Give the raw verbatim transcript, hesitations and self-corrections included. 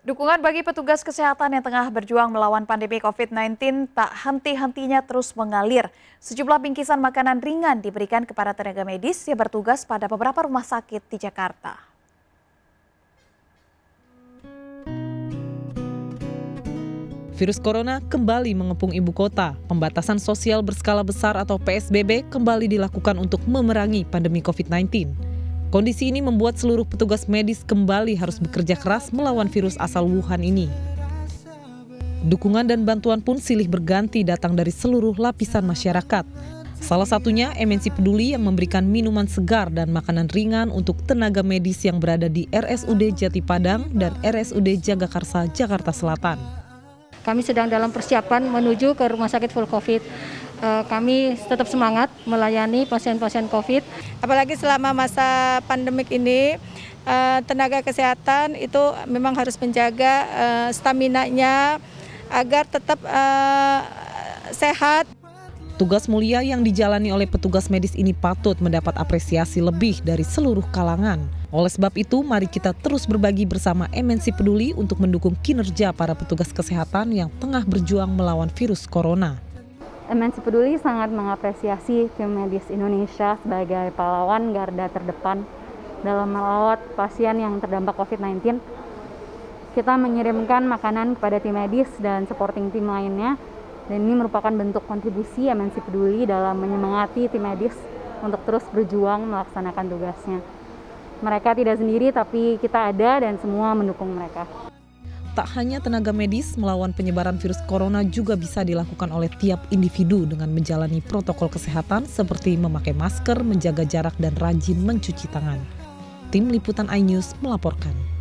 Dukungan bagi petugas kesehatan yang tengah berjuang melawan pandemi covid sembilan belas tak henti-hentinya terus mengalir. Sejumlah bingkisan makanan ringan diberikan kepada tenaga medis yang bertugas pada beberapa rumah sakit di Jakarta. Virus corona kembali mengepung ibu kota. Pembatasan sosial berskala besar atau P S B B kembali dilakukan untuk memerangi pandemi covid sembilan belas. Kondisi ini membuat seluruh petugas medis kembali harus bekerja keras melawan virus asal Wuhan ini. Dukungan dan bantuan pun silih berganti datang dari seluruh lapisan masyarakat. Salah satunya M N C Peduli yang memberikan minuman segar dan makanan ringan untuk tenaga medis yang berada di R S U D Jati Padang dan R S U D Jagakarsa, Jakarta Selatan. Kami sedang dalam persiapan menuju ke rumah sakit full COVID. Kami tetap semangat melayani pasien-pasien COVID. Apalagi selama masa pandemik ini, tenaga kesehatan itu memang harus menjaga stamina-nya agar tetap sehat. Tugas mulia yang dijalani oleh petugas medis ini patut mendapat apresiasi lebih dari seluruh kalangan. Oleh sebab itu, mari kita terus berbagi bersama M N C Peduli untuk mendukung kinerja para petugas kesehatan yang tengah berjuang melawan virus corona. M N C Peduli sangat mengapresiasi tim medis Indonesia sebagai pahlawan garda terdepan dalam merawat pasien yang terdampak covid sembilan belas. Kita mengirimkan makanan kepada tim medis dan supporting tim lainnya. Dan ini merupakan bentuk kontribusi M N C Peduli dalam menyemangati tim medis untuk terus berjuang melaksanakan tugasnya. Mereka tidak sendiri, tapi kita ada dan semua mendukung mereka. Tak hanya tenaga medis, melawan penyebaran virus corona juga bisa dilakukan oleh tiap individu dengan menjalani protokol kesehatan seperti memakai masker, menjaga jarak, dan rajin mencuci tangan. Tim Liputan iNews melaporkan.